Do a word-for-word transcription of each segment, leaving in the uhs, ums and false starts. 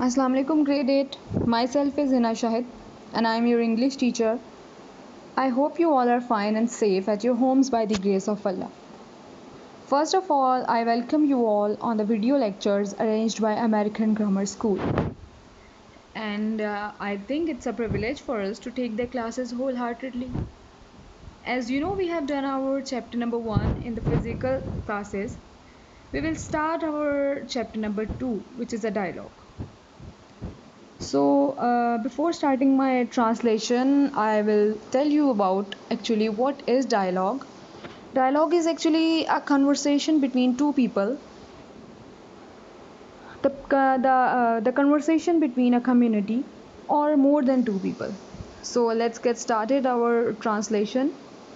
Assalamu alaikum, grade eight. Myself is Hina Shahid and I am your English teacher. I hope you all are fine and safe at your homes by the grace of Allah. First of all, I welcome you all on the video lectures arranged by American Grammar School. And uh, I think it's a privilege for us to take their classes wholeheartedly. As you know, we have done our chapter number one in the physical classes. We will start our chapter number two, which is a dialogue. So, uh, before starting my translation, I will tell you about actually what is dialogue. Dialogue is actually a conversation between two people. The, uh, the, uh, the conversation between a community or more than two people. So, let's get started our translation.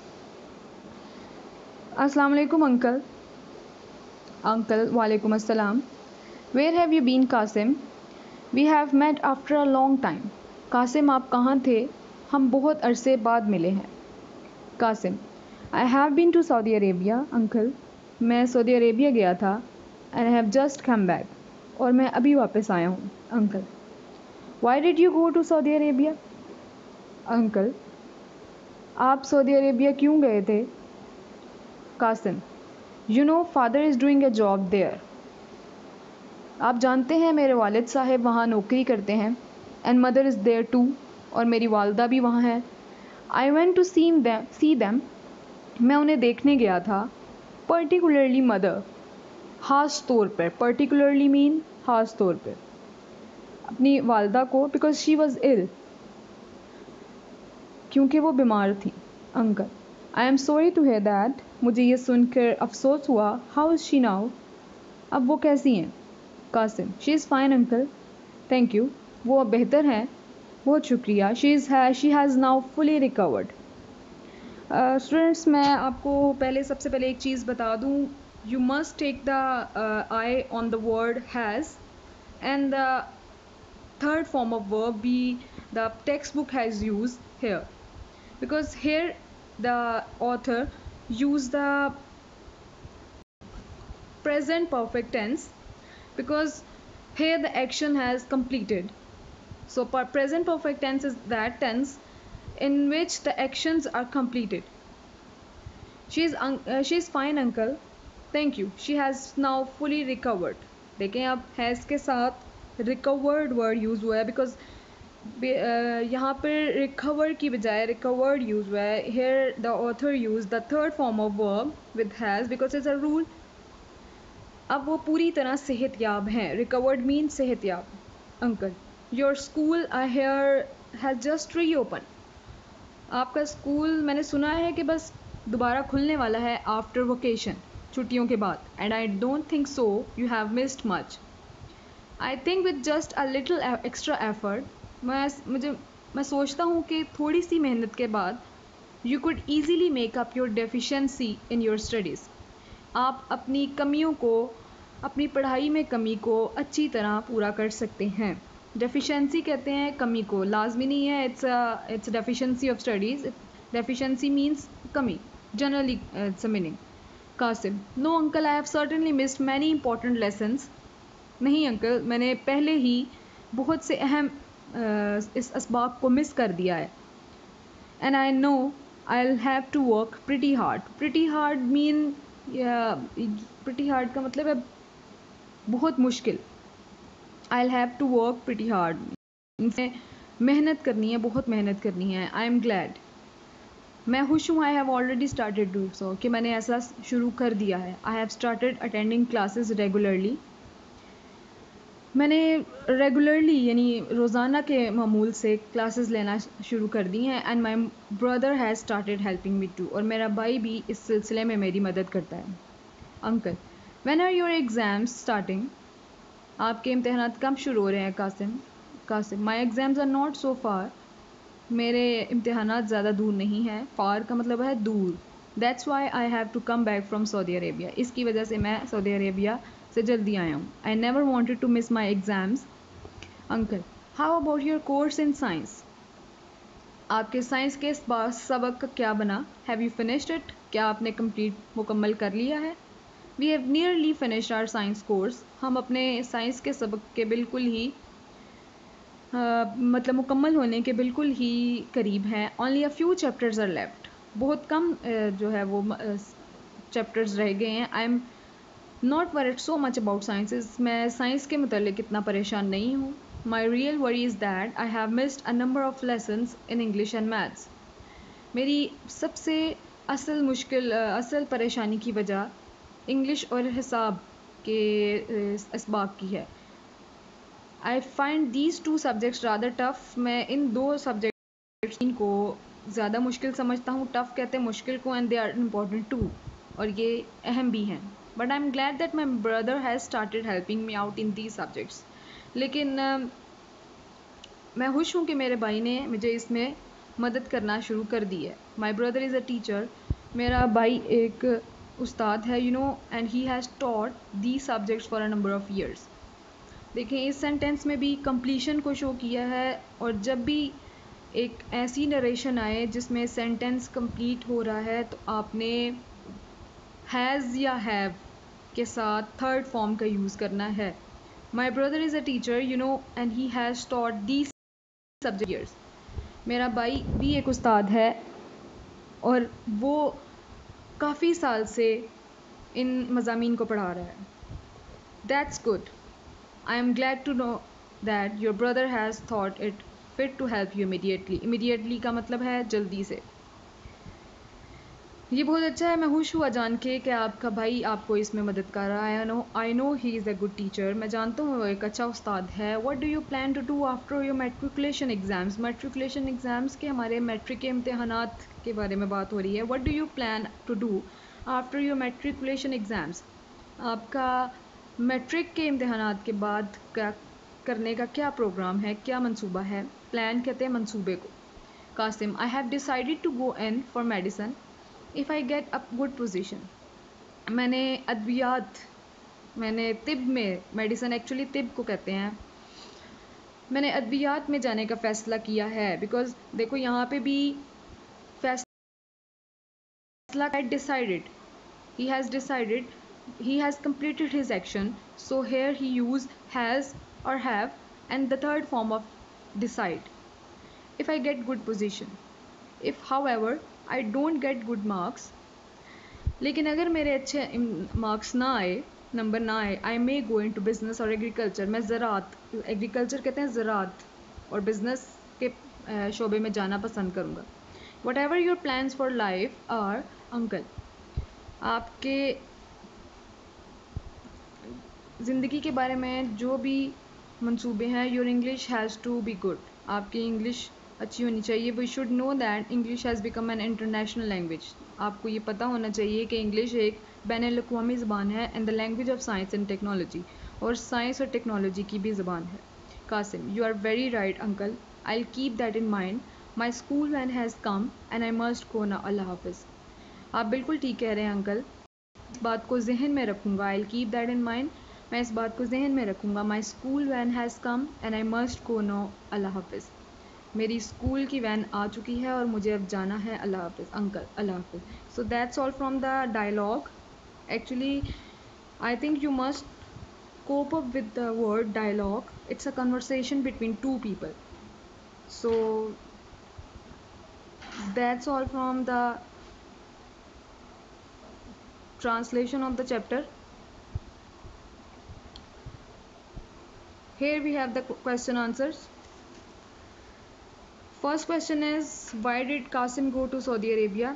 Assalamu alaikum, uncle. Uncle, walaikum assalam. Where have you been, Qasim? We have met after a long time. Qasim आप कहाँ थे? हम बहुत अरसे बाद मिले हैं. Qasim I have been to Saudi Arabia, uncle. मैं सऊदी अरेबिया गया था. And I have just come back. और मैं अभी वापस आया हूँ, uncle. Why did you go to Saudi Arabia? Uncle आप सऊदी अरेबिया क्यों गए थे? Qasim You know father is doing a job there. आप जानते हैं मेरे वालिद साहब वहाँ नौकरी करते हैं. And mother is there too. और मेरी वालदा भी वहाँ है. I went to see them see them मैं उन्हें देखने गया था. पर्टिकुलरली मदर ख़ास तौर पर. पर्टिकुलरली मीन ख़ास तौर पर अपनी वालदा को. बिकॉज शी वॉज़ इल क्योंकि वो बीमार थी. Uncle I am sorry to hear that. मुझे ये सुनकर अफसोस हुआ. How is she now? अब वो कैसी हैं? Qasim she is fine uncle. Thank you. वो अब बेहतर हैं. बहुत शुक्रिया. शी इज़ है she has now fully recovered. Students मैं आपको पहले सबसे पहले एक चीज़ बता दूँ. You must take the eye on the word has and the third form of verb B the text book has use here because here the author use the present perfect tense because here the action has completed. So present perfect tense is that tense in which the actions are completed. She is uh, she is fine uncle. Thank you. She has now fully recovered. देखें अब has के साथ recovered word use हुआ है because uh, यहाँ पर recover की बजाय recovered use हुआ है. Here the author used the third form of verb with has because it's a rule. अब वो पूरी तरह सेहतयाब हैं. रिकवर्ड मीन सेहतयाब. Uncle your school I hear has just reopen. आपका स्कूल मैंने सुना है कि बस दोबारा खुलने वाला है आफ्टर वोकेशन, छुट्टियों के बाद. And I don't think so you have missed much. I think with just a little extra effort मैं मुझे मैं सोचता हूँ कि थोड़ी सी मेहनत के बाद you could easily make up your deficiency in your studies. आप अपनी कमियों को अपनी पढ़ाई में कमी को अच्छी तरह पूरा कर सकते हैं. डेफिशिएंसी कहते हैं कमी को. लाजमी नहीं है it's it's deficiency of studies. Deficiency means कमी. Generally it's a meaning. Qasim no uncle I have certainly missed many important lessons. नहीं अंकल मैंने पहले ही बहुत से अहम uh, इस असबाब को मिस कर दिया है. And I know I will have to work pretty hard. Pretty hard mean pretty hard का मतलब है बहुत मुश्किल. I will have to work pretty hard. इनसे मेहनत करनी है, बहुत मेहनत करनी है. I am glad. मैं खुश हूँ. I have already started do so कि मैंने ऐसा शुरू कर दिया है. I have started attending classes regularly. मैंने रेगुलरली यानी रोज़ाना के मामूल से क्लासेस लेना शुरू कर दी हैं. And my brother has started helping me too. और मेरा भाई भी इस सिलसिले में मेरी मदद करता है. Uncle when are your exams starting? आपके इम्तहानात कब शुरू हो रहे हैं? Qasim Qasim my exams are not so far. मेरे इम्तहानात ज़्यादा दूर नहीं हैं. फ़ार का मतलब है दूर. That's why I have to come back from Saudi Arabia. इसकी वजह से मैं सऊदी अरेबिया से जल्दी आया हूँ. I never wanted to miss my exams. Uncle how about your course in science? आपके साइंस के सबक का क्या बना? Have you finished it? क्या आपने कंप्लीट मुकम्मल कर लिया है? We have nearly finished our science course. हम अपने साइंस के सबक के बिल्कुल ही मतलब मुकम्मल होने के बिल्कुल ही करीब हैं. Only a few chapters are left. बहुत कम uh, जो है वो चैप्टर्स uh, रह गए हैं. I am not worried so much about sciences. मैं साइंस के मतलब इतना परेशान नहीं हूँ. My real worry is that I have missed a number of lessons in English and maths. मेरी सबसे असल मुश्किल असल परेशानी की वजह इंग्लिश और हिसाब के इसबाक की है. I find these two subjects rather tough. मैं इन दो सब्जेक्ट्स को ज़्यादा मुश्किल समझता हूँ. टफ कहते हैं मुश्किल को, and they are important to, और ये अहम भी हैं. But I am glad that my brother has started helping me out in these subjects. लेकिन uh, मैं खुश हूँ कि मेरे भाई ने मुझे इसमें मदद करना शुरू कर दी है. My brother is a teacher. मेरा भाई एक उस्ताद है, you know, and he has taught the subjects for a number of years. देखें, इस सेंटेंस में भी कंप्लीशन को शो किया है. और जब भी एक ऐसी नरेशन आए जिसमें सेंटेंस कंप्लीट हो रहा है तो आपने हैज़ या हैव के साथ थर्ड फॉर्म का यूज़ करना है. My brother is a teacher, you know, and he has taught the subject years. मेरा भाई भी एक उस्ताद है और वो काफ़ी साल से इन मज़ामीन को पढ़ा रहा है. That's good. I am glad to know that your brother has thought it fit to help you immediately. Immediately का मतलब है जल्दी से. ये बहुत अच्छा है. मैं खुश हुआ जान के कि आपका भाई आपको इसमें मदद कर रहा है. I know I know he is a good teacher. मैं जानता हूँ वो एक अच्छा उस्ताद है. What do you plan to do after your matriculation exams. Matriculation exams के हमारे मैट्रिक के इम्तहानात के बारे में बात हो रही है. What do you plan to do after your matriculation exams. आपका मैट्रिक के इम्तहानात के बाद क्या करने का क्या प्रोग्राम है, क्या मंसूबा है. प्लान कहते हैं मंसूबे को. Qasim, I have decided to go in for medicine if I get a good position. मैंने अद्वियात मैंने तिब में, मेडिसन एक्चुअली तिब को कहते हैं, मैंने अद्वियात में जाने का फ़ैसला किया है. बिकॉज देखो यहाँ पे भी फैसला decided, he has decided, he has completed his action. So here he use has or have and the third form of decide. If I get good position, if however I don't get good marks, लेकिन अगर मेरे अच्छे marks ना आए, number ना आए, I may go into business और agriculture. मैं ज़रात, एग्रीकल्चर कहते हैं ज़रात, और बिजनेस के शोबे में जाना पसंद करूँगा. Whatever your plans for life are, uncle, आपके ज़िंदगी के बारे में जो भी मंसूबे हैं, your English has to be good. आपकी इंग्लिश अच्छी होनी चाहिए. We should know that English has become an international language. आपको ये पता होना चाहिए कि इंग्लिश एक बैनुल अक़वामी ज़बान है and the language of science and technology, और साइंस और टेक्नोलॉजी की भी ज़बान है. Qasim, you are very right uncle. I will keep that in mind. My school van has come and I must go ना. अल्लाह हाफिज़. आप बिल्कुल ठीक कह रहे हैं अंकल. इस बात को जहन में रखूँगा. I will keep that in mind. मैं इस बात को जहन में रखूँगा. My school van has come and I must go no. अल्लाह हाफिज़. मेरी स्कूल की वैन आ चुकी है और मुझे अब जाना है. अल्लाह हाफिज़ अंकल. अल्लाह हाफिज़. So that's all from the dialogue. Actually I think you must cope up with the word dialogue. It's a conversation between two people. So that's all from the translation of the chapter. Here we have the question answers. First question is, why did Qasim go to Saudi Arabia?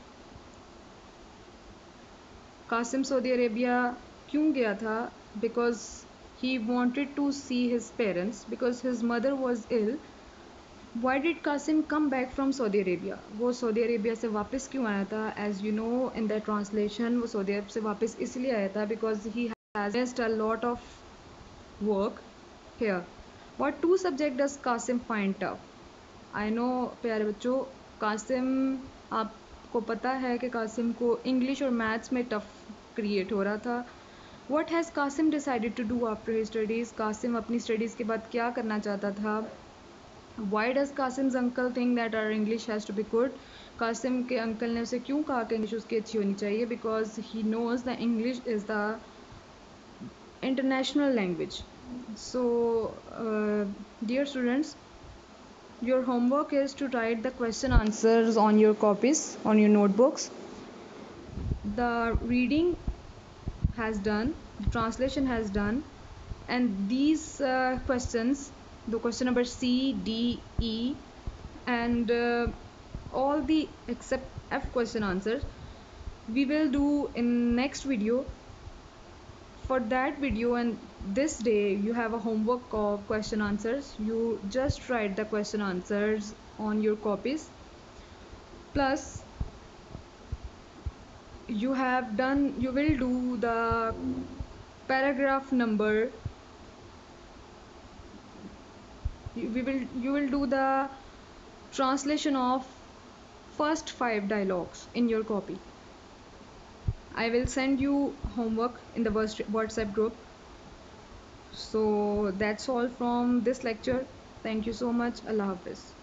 Qasim Saudi Arabia क्यों गया था? Because he wanted to see his parents because his mother was ill. Why did Qasim come back from Saudi Arabia? वो Saudi Arabia से वापस क्यों आया था? As you know in the translation, वो सऊदी अरब से वापस इसलिए आया था because he has missed a lot of work here. What two subject does Qasim find tough? I know प्यारे बच्चों, कासिम, आपको पता है कि कासिम को इंग्लिश और मैथ्स में टफ़ क्रिएट हो रहा था. What has Qasim decided to do after his studies. Qasim अपनी स्टडीज़ के बाद क्या करना चाहता था. Why does Qasim's uncle think that our English has to be good. Qasim के अंकल ने उसे क्यों कहा कि इंग्लिश उसकी अच्छी होनी चाहिए. Because he knows the English is the international language. So, uh, dear students, your homework is to write the question answers on your copies, on your notebooks. The reading has done, the translation has done, and these uh, questions, the question number C, D, E, and uh, all the except F question answers, we will do in next video. For that video and this day, you have a homework of question answers. You just write the question answers on your copies. Plus, you have done, you will do the paragraph number. You, we will, you will do the translation of first five dialogues in your copy. I will send you homework in the WhatsApp group. So that's all from this lecture. Thank you so much. Allah Hafiz.